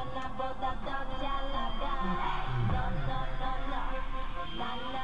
나보다 더 잘 나가. No, no, no, no. 난